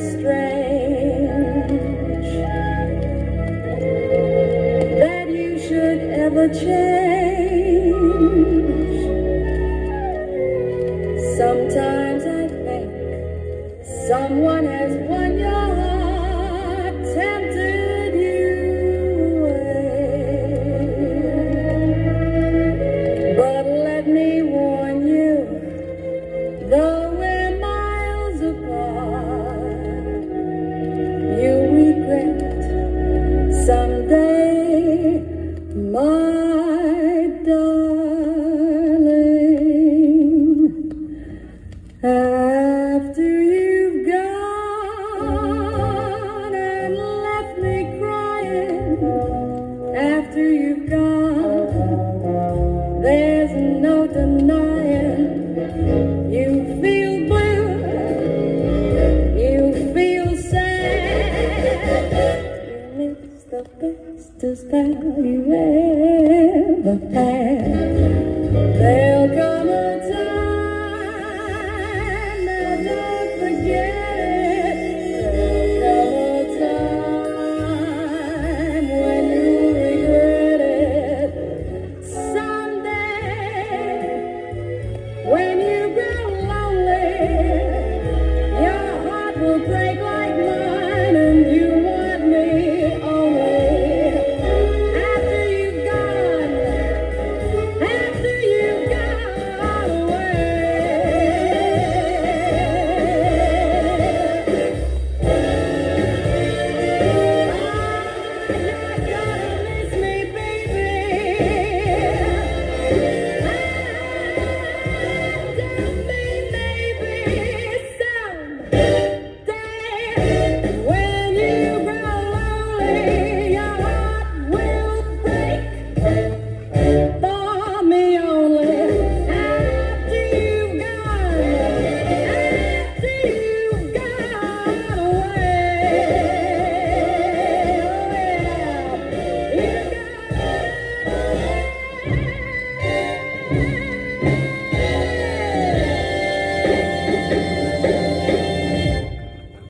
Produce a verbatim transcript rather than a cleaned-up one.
strange that you should ever change. Sometimes I think someone has won your heart, tempted you away. But let me warn you, though we're miles apart, you'll regret someday, my darling. After you've gone and left me crying, after you've gone, there's no denying you feel blue, you feel sad, you miss the bestest pal you ever had. There'll come a time, now don't forget it, there'll come a time when you'll regret it. Someday, when you grow lonely, your heart will break like mine.